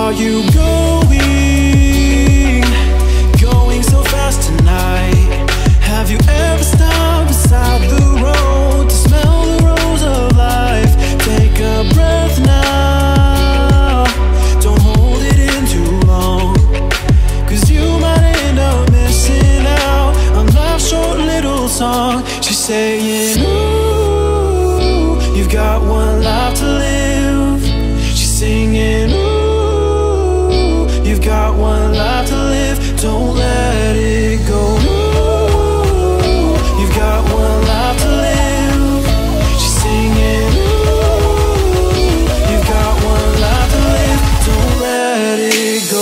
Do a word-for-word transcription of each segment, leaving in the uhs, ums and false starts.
are you going? Going so fast tonight. Have you ever stopped beside the road to smell the rose of life? Take a breath now. Don't hold it in too long, 'cause you might end up missing out on life's short little song. She's saying, ooh, you've got one life to live. She's singing, ooh, you've got one life to live. Don't let it go. Ooh, you've got one life to live. She's singing, ooh, you've got one life to live. Don't let it go.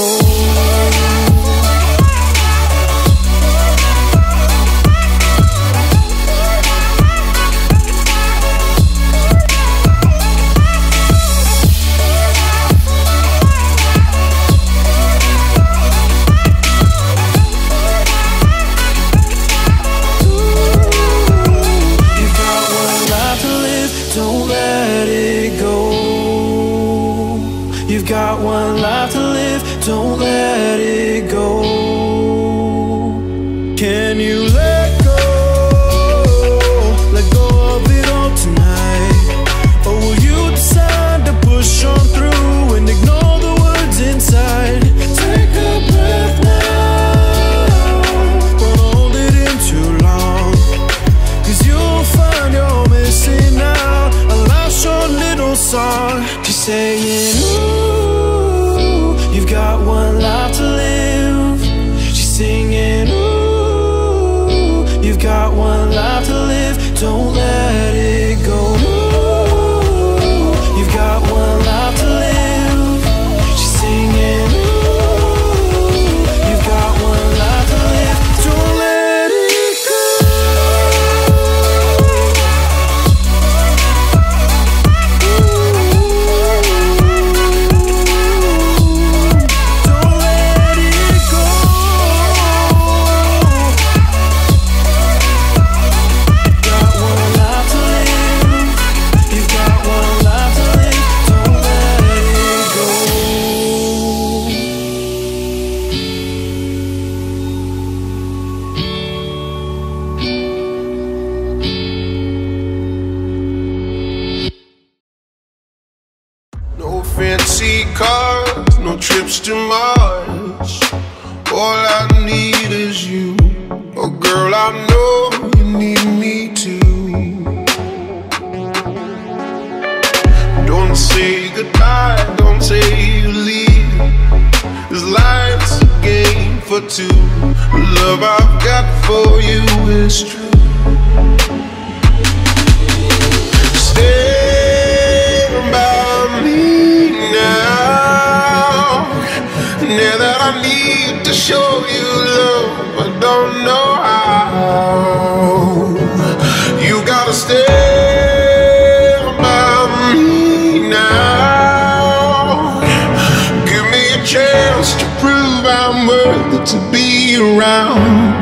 You've got one life to live, don't let it go. Can you let go, let go of it all tonight? Or will you decide to push on through and ignore the words inside? Take a breath now, don't hold it in too long, 'cause you'll find you're missing out a life's short little song. She's saying, ooh, you've got one life to live. She's singing, ooh, you've got one life to live. Don't let it go. Ooh, you've got one life to live. She's singing, ooh, you've got one life to live. Don't let it go. Fancy cars, no trips to Mars. All I need is you. Oh girl, I know you need me too. Don't say goodbye, don't say you leave, 'cause life's a game for two. The love I've got for you is true. Stay by me now, now that I need to show you love, I don't know how. You gotta stay by me now. Give me a chance to prove I'm worth it to be around.